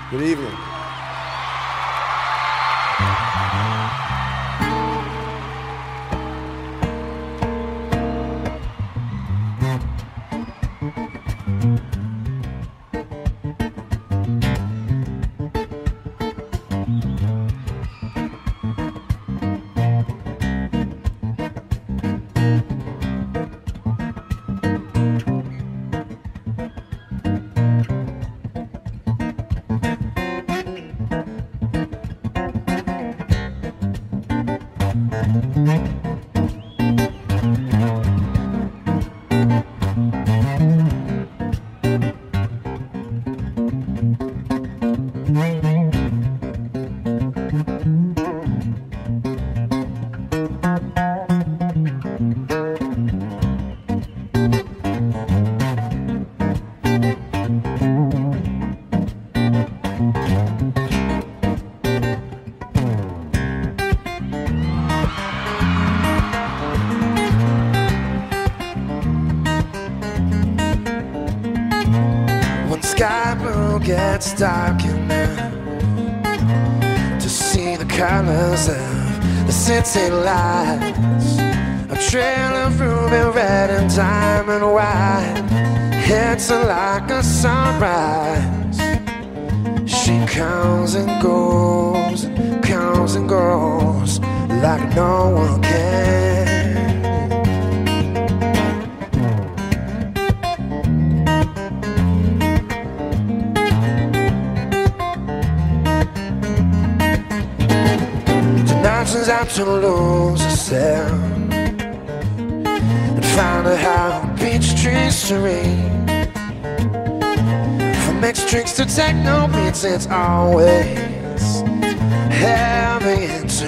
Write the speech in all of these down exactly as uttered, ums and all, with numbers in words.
Good evening. Sky blue gets dark enough to see the colors of the city lights. A trail of ruby red and diamond white hits her like a sunrise. She comes and goes, comes and goes like no one can. Turns out to lose herself and find her how beach trees serene. From mixed drinks to techno beats, it's always heavy into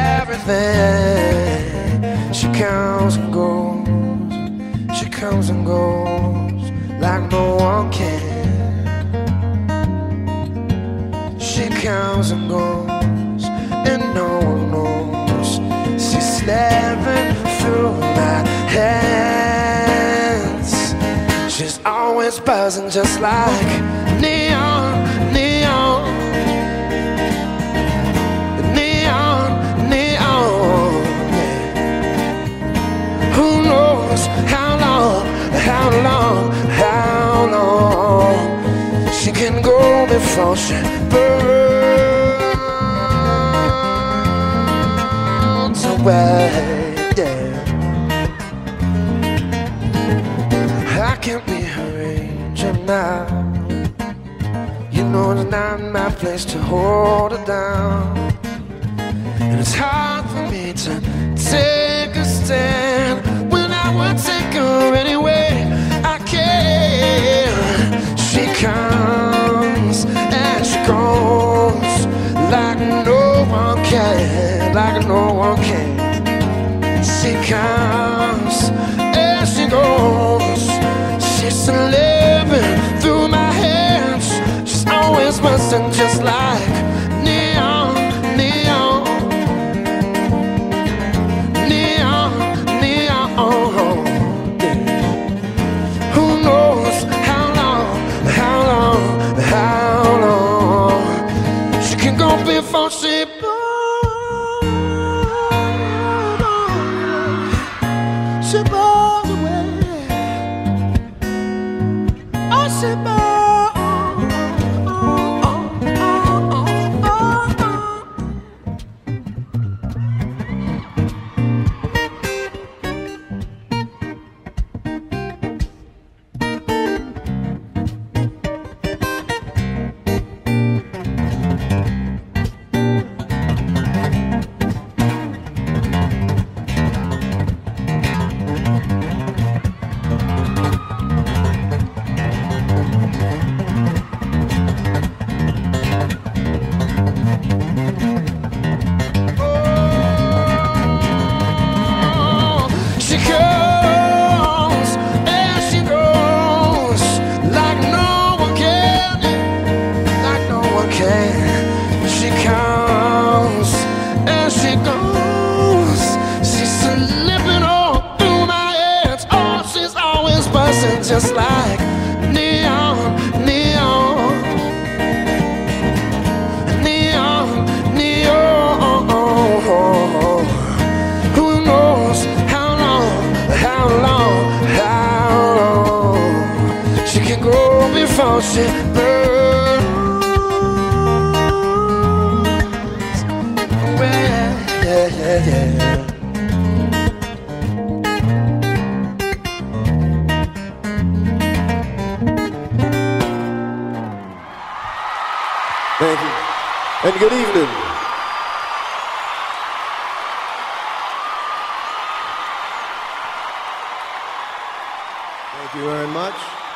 everything. She comes and goes, she comes and goes like no one can. She comes and goes and no one knows. She's slipping through my hands. She's always buzzing just like neon, neon, neon, neon, yeah. Who knows how long, how long, how long she can go before she burns away, yeah. I can't be her angel now. You know it's not my place to hold her down. And it's hard for me to take a stand when I would take her anyway I can. She comes and she goes like no one can, like no one can. She comes and she goes. She's living through my hands. She's always buzzing just like neon, neon, neon, neon, yeah. Who knows how long, how long, how long she can go before she burns, she burns away. Oh, she burns. can't go before she burns. Well, yeah, yeah, yeah. Thank you. And good evening. Thank you very much.